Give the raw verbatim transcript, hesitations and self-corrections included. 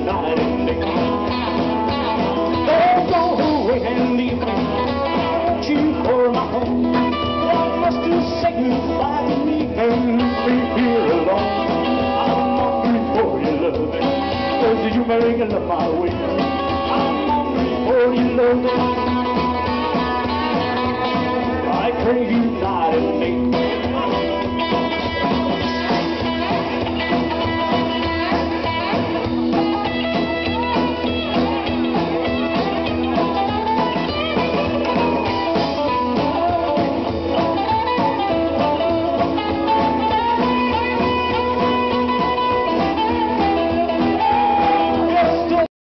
night and day. Don't go away and leave me. Won't you call my home? Why must you say goodbye to me and leave me here alone? I'm hungry for your loving, 'cause you make love my way. I'm hungry for your loving. I crave you night and day.